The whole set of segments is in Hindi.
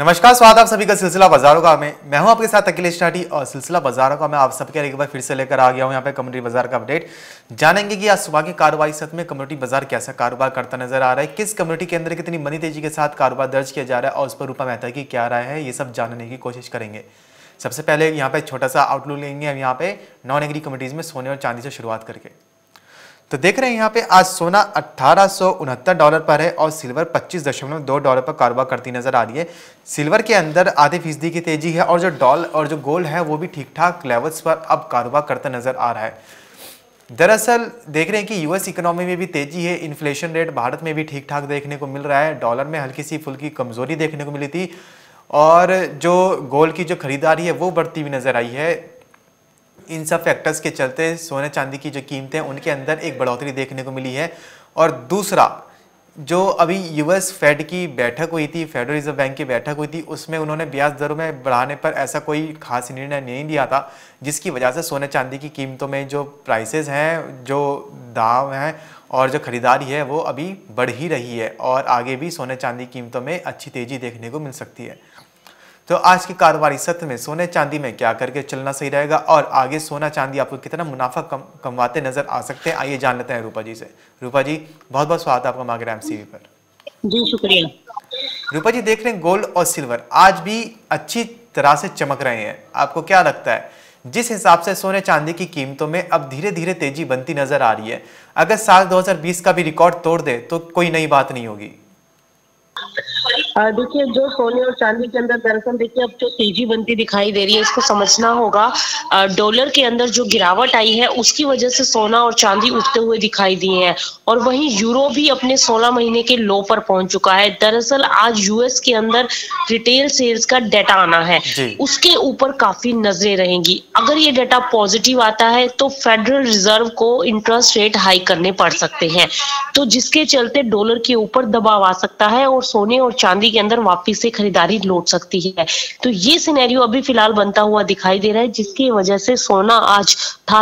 नमस्कार, स्वागत आप सभी का सिलसिला बाजारों का में। मैं हूं आपके साथ अखिलेश टाटी और सिलसिला बाजारों का मैं आप सबके लिए एक बार फिर से लेकर आ गया हूं। यहाँ पे कम्युनिटी बाजार का अपडेट जानेंगे कि आज सुबह की कारोबारी सत्र में कम्युनिटी बाजार कैसा कारोबार करता नजर आ रहा है, किस कम्युनिटी के अंदर कितनी मनी तेजी के साथ कारोबार दर्ज किया जा रहा है और उस पर रूपा मेहता की क्या राय है, ये सब जानने की कोशिश करेंगे। सबसे पहले यहाँ पे छोटा सा आउटलुक लेंगे हम यहाँ पे नॉन एग्री कम्युनिटीज में सोने और चांदी से शुरुआत करके। तो देख रहे हैं यहाँ पे आज सोना $1869 पर है और सिल्वर $25.2 पर कारोबार करती नजर आ रही है। सिल्वर के अंदर आधे फीसदी की तेजी है और जो गोल्ड है वो भी ठीक ठाक लेवल्स पर अब कारोबार करता नजर आ रहा है। दरअसल देख रहे हैं कि यूएस इकोनॉमी में भी तेजी है, इन्फ्लेशन रेट भारत में भी ठीक ठाक देखने को मिल रहा है, डॉलर में हल्की सी फुल्की कमजोरी देखने को मिली थी और जो गोल्ड की जो खरीदारी है वो बढ़ती हुई नजर आई है। इन सब फैक्टर्स के चलते सोने चांदी की जो कीमतें हैं उनके अंदर एक बढ़ोतरी देखने को मिली है। और दूसरा, जो अभी यूएस फेड की बैठक हुई थी, फेडरल रिजर्व बैंक की बैठक हुई थी, उसमें उन्होंने ब्याज दरों में बढ़ाने पर ऐसा कोई खास निर्णय नहीं लिया था, जिसकी वजह से सोने चांदी की कीमतों में जो प्राइसेस हैं, जो दाम हैं और जो खरीदारी है वो अभी बढ़ ही रही है और आगे भी सोने चांदी कीमतों में अच्छी तेजी देखने को मिल सकती है। तो आज के कारोबारी सत्र में सोने चांदी में क्या करके चलना सही रहेगा और आगे सोना चांदी आपको कितना मुनाफा कमवाते नजर आ सकते हैं, आइए जान लेते हैं रूपा जी से। रूपा जी, बहुत बहुत स्वागत है आपका मार्केट एमसीवी पर। जी शुक्रिया। रूपा जी, देख रहे हैं गोल्ड और सिल्वर आज भी अच्छी तरह से चमक रहे हैं, आपको क्या लगता है जिस हिसाब से सोने चांदी की कीमतों में अब धीरे धीरे तेजी बनती नजर आ रही है, अगर साल 2020 का भी रिकॉर्ड तोड़ दे तो कोई नई बात नहीं होगी? देखिए, जो सोने और चांदी के अंदर दरअसल देखिए अब जो तेजी बनती दिखाई दे रही है, इसको समझना होगा। डॉलर के अंदर जो गिरावट आई है उसकी वजह से सोना और चांदी उठते हुए दिखाई दिए हैं और वहीं यूरो भी अपने 16 महीने के लो पर पहुंच चुका है। दरअसल आज यूएस के अंदर रिटेल सेल्स का डाटा आना है, उसके ऊपर काफी नजरें रहेंगी। अगर ये डाटा पॉजिटिव आता है तो फेडरल रिजर्व को इंटरेस्ट रेट हाई करने पड़ सकते हैं, तो जिसके चलते डॉलर के ऊपर दबाव आ सकता है और सोने और चांदी के अंदर वापस से खरीदारी लौट सकती है। तो ये सिनेरियो अभी फिलहाल बनता हुआ दिखाई दे रहा है, जिसकी वजह से सोना आज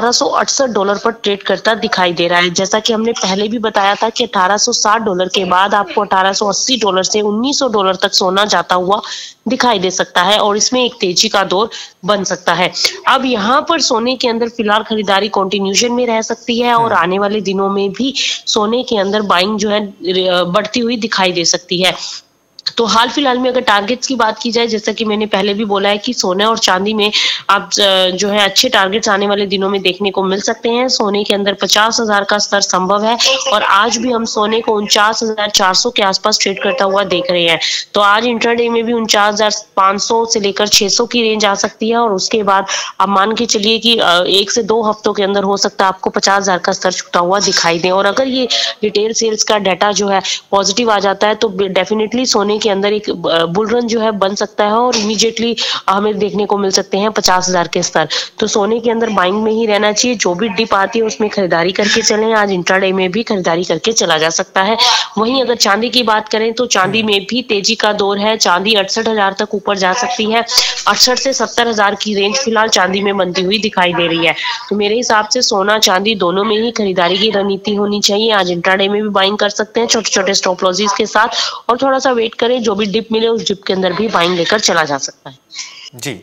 $1868 पर ट्रेड करता दिखाई दे रहा है। जैसा कि हमने पहले भी बताया था कि $1860 के बाद आपको $1880 से $1900 तक सोना जाता हुआ दिखाई दे सकता है और इसमें एक तेजी का दौर बन सकता है। अब यहाँ पर सोने के अंदर फिलहाल खरीदारी कंटिन्यूशन में रह सकती है और आने वाले दिनों में भी सोने के अंदर बाइंग जो है बढ़ती हुई दिखाई दे सकती है। तो हाल फिलहाल में अगर टारगेट्स की बात की जाए, जैसा कि मैंने पहले भी बोला है कि सोने और चांदी में आप जो है अच्छे टारगेट्स आने वाले दिनों में देखने को मिल सकते हैं। सोने के अंदर 50,000 का स्तर संभव है और आज भी हम सोने को 49,400 के आसपास ट्रेड करता हुआ देख रहे हैं। तो आज इंट्राडे में भी 49,500 से लेकर 600 की रेंज आ सकती है और उसके बाद आप मान के चलिए कि 1 से 2 हफ्तों के अंदर हो सकता है आपको 50,000 का स्तर छूटा हुआ दिखाई दे। और अगर ये रिटेल सेल्स का डाटा जो है पॉजिटिव आ जाता है तो डेफिनेटली सोने के अंदर एक बुल रन जो है बन सकता है और इमीडिएटली हमें देखने को मिल सकते हैं 50,000 के स्तर। तो सोने के अंदर बाइंग में ही रहना चाहिए, जो भी डिप आती है उसमें खरीदारी करके चलें। आज इंट्राडे में भी खरीदारी करके चला जा सकता है। वहीं अगर चांदी की बात करें तो चांदी में भी तेजी का दौर है। चांदी 68,000 तक ऊपर जा सकती है। 68 से 70,000 की रेंज फिलहाल चांदी में बनती हुई दिखाई दे रही है। तो मेरे हिसाब से सोना चांदी दोनों में ही खरीदारी की रणनीति होनी चाहिए। आज इंट्राडे में भी बाइंग कर सकते हैं छोटे छोटे स्टॉप लॉसेस के साथ और थोड़ा सा वेट करें, जो भी डिप मिले उस डिप के अंदर भी बाइंग लेकर चला जा सकता है। जी,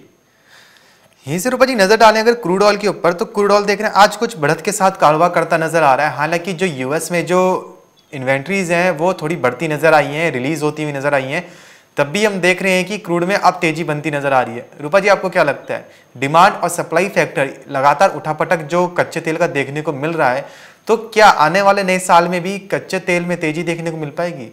यहीं से रूपा जी नजर डालें अगर क्रूड ऑयल के ऊपर, तो क्रूड ऑयल देख रहे हैं आज कुछ बढ़त के साथ कारोबार करता नजर आ रहा है। हालांकि जो यूएस में जो इन्वेंट्रीज हैं वो थोड़ी बढ़ती नजर आई हैं, रिलीज होती हुई नजर आई हैं, तब भी हम देख रहे हैं कि क्रूड में अब तेजी बनती नजर आ रही है। रूपा जी, आपको क्या लगता है डिमांड और सप्लाई फैक्टर लगातार उठापटक जो कच्चे तेल का देखने को मिल रहा है, तो क्या आने वाले नए साल में भी कच्चे तेल में तेजी देखने को मिल पाएगी?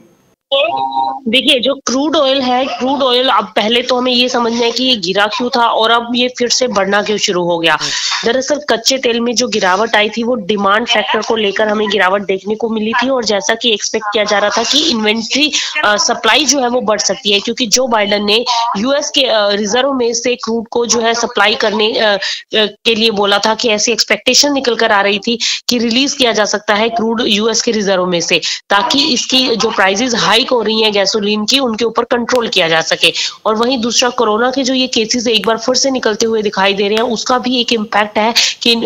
देखिए, जो क्रूड ऑयल है, क्रूड ऑयल अब पहले तो हमें ये समझना है कि ये गिरा क्यों था और अब ये फिर से बढ़ना क्यों शुरू हो गया। दरअसल कच्चे तेल में जो गिरावट आई थी वो डिमांड फैक्टर को लेकर हमें गिरावट देखने को मिली थी और जैसा कि एक्सपेक्ट किया जा रहा था कि इन्वेंट्री सप्लाई जो है वो बढ़ सकती है, क्योंकि जो बाइडेन ने यूएस के रिजर्व में से क्रूड को जो है सप्लाई करने के लिए बोला था कि ऐसी एक्सपेक्टेशन निकल कर आ रही थी कि रिलीज किया जा सकता है क्रूड यूएस के रिजर्व में से, ताकि इसकी जो प्राइसेस हाई स्पाइक हो रही है गैसोलीन की, उनके ऊपर कंट्रोल किया जा सके। और वहीं दूसरा कोरोना के जो ये केसेस एक बार फिर से निकलते हुए दिखाई दे रहे हैं, उसका भी एक इम्पैक्ट है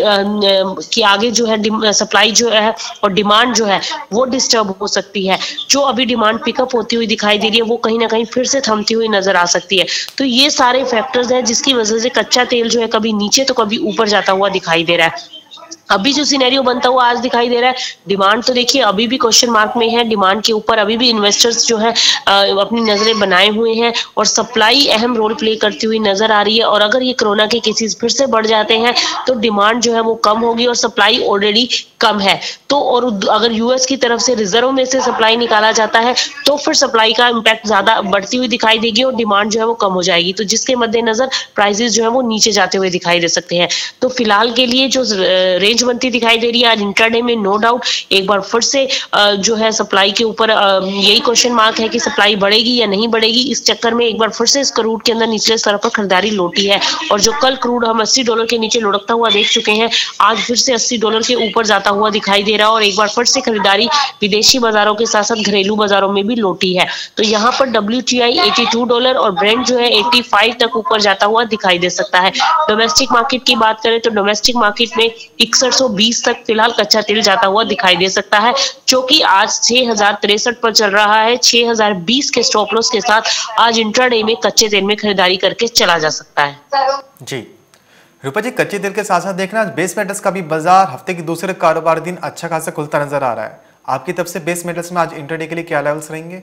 कि आगे जो है सप्लाई जो है और डिमांड जो है वो डिस्टर्ब हो सकती है। जो अभी डिमांड पिकअप होती हुई दिखाई दे रही है, वो कहीं ना कहीं फिर से थमती हुई नजर आ सकती है। तो ये सारे फैक्टर्स हैं जिसकी वजह से कच्चा तेल जो है कभी नीचे तो कभी ऊपर जाता हुआ दिखाई दे रहा है। अभी जो सिनेरियो बनता हुआ आज दिखाई दे रहा है, डिमांड तो देखिए अभी भी क्वेश्चन मार्क में है। डिमांड के ऊपर अभी भी इन्वेस्टर्स जो है अपनी नजरें बनाए हुए हैं और सप्लाई अहम रोल प्ले करती हुई नजर आ रही है। और अगर ये कोरोना के केसेस फिर से बढ़ जाते हैं तो डिमांड जो है वो कम होगी और सप्लाई ऑलरेडी कम है। तो और अगर यूएस की तरफ से रिजर्व में से सप्लाई निकाला जाता है तो फिर सप्लाई का इम्पैक्ट ज्यादा बढ़ती हुई दिखाई देगी और डिमांड जो है वो कम हो जाएगी। तो जिसके मद्देनजर प्राइसेस जो है वो नीचे जाते हुए दिखाई दे सकते हैं। तो फिलहाल के लिए जो रेंज बनती दिखाई दे रही है आज इंट्राडे में, नो डाउट एक बार फिर से जो है सप्लाई के ऊपर यही क्वेश्चन मार्क है कि सप्लाई बढ़ेगी या नहीं बढ़ेगी। इस चक्कर में एक बार फिर से इस क्रूड के अंदर निचले स्तर पर खरीदारी लौटी है और जो कल क्रूड हम $80 के नीचे लुढ़कता हुआ देख चुके हैं, आज फिर से $80 के ऊपर जाता हुआ दिखाई दे रहा है और एक बार फिर से खरीदारी विदेशी बाजारों के साथ साथ घरेलू बाजारों में भी लौटी है। तो यहाँ पर WTI $82 और ब्रेंट जो है 85 तक ऊपर जाता हुआ दिखाई दे सकता है। डोमेस्टिक मार्केट की बात करें तो डोमेस्टिक मार्केट में 6120 तक फिलहाल कच्चा तेल जाता हुआ दिखाई दे सकता है, जो कि आज 6063 पर चल रहा है। 6020 के स्टॉप लॉस के साथ आज इंट्राडे में कच्चे तेल में खरीदारी करके चला जा सकता है। जी रूपा जी, कच्चे तेल के साथ साथ देखना बेस मेटल्स का भी बाजार हफ्ते के दूसरे कारोबार दिन अच्छा खासा खुलता नजर आ रहा है। आपकी तरफ से बेस मेटल्स में आज इंट्राडे के लिए क्या लेवल्स रहेंगे?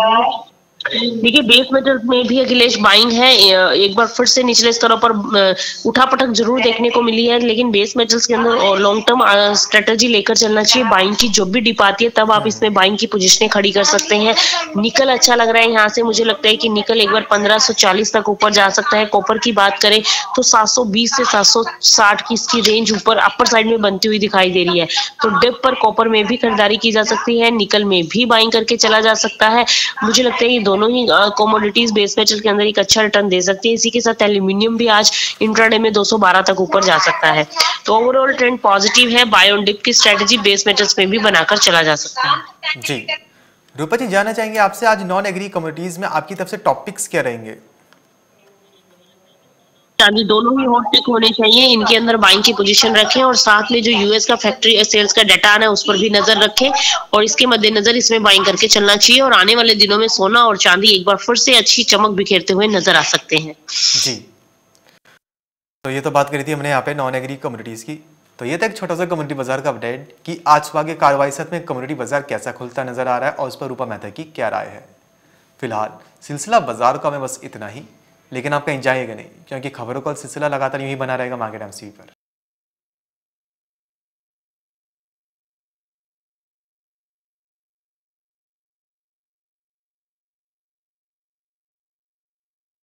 देखिए बेस मेटल्स में भी अखिलेश बाइंग है। एक बार फिर से निचले स्तरों पर उठापटक जरूर देखने को मिली है, लेकिन बेस मेटल्स के अंदर लॉन्ग टर्म स्ट्रेटेजी लेकर चलना चाहिए। बाइंग की जब भी डिप आती है तब आप इसमें बाइंग की पोजीशनें खड़ी कर सकते हैं। निकल अच्छा लग रहा है यहाँ से, मुझे लगता है कि निकल एक बार 1540 तक ऊपर जा सकता है। कॉपर की बात करें तो 720 से 760 की इसकी रेंज ऊपर अपर साइड में बनती हुई दिखाई दे रही है। तो डिप पर कॉपर में भी खरीदारी की जा सकती है, निकल में भी बाइंग करके चला जा सकता है। मुझे लगता है दोनों ही कमोडिटीज बेस मेटल के अंदर एक अच्छा रिटर्न दे सकती है। इसी के साथ एल्यूमिनियम भी आज इंट्राडे में 212 तक ऊपर जा सकता है। तो ओवरऑल ट्रेंड पॉजिटिव है। बाय ऑन डिप की स्ट्रेटजी बेस मेटल्स में भी बनाकर चला जा सकता है। जी रूपा जी, जानना चाहेंगे आपसे आज नॉन एग्री कमोडिटीज में आपकी तरफ से टॉपिक्स क्या रहेंगे? चांदी दोनों ही हॉट टिक होने चाहिए, इनके अंदर बाइंग की पोजीशन रखें और साथ में जो यूएस का फैक्ट्री सेल्स का डाटा आना है उस पर भी नजर रखें और इसके मद्देनजर इसमें बाइंग करके चलना चाहिए। और आने वाले दिनों में सोना और चांदी एक बार फिर से अच्छी चमक बिखेरते हुए नजर आ सकते हैं। जी, तो ये तो बात करी थी हमने यहाँ पे नॉन एग्री कम्युनिटीज की। तो ये था एक छोटा सा कम्युनिटी बाजार का अपडेट कि आज सुबह के कार्रवाई सत्र में कम्युनिटी बाजार कैसा खुलता नजर आ रहा है और उस पर रूपा मेहता की क्या राय है। फिलहाल सिलसिला बाजार का में बस इतना ही, लेकिन आप कहीं जाइएगा नहीं क्योंकि खबरों का सिलसिला लगातार यूं ही बना रहेगा मार्केट एमसीवी पर।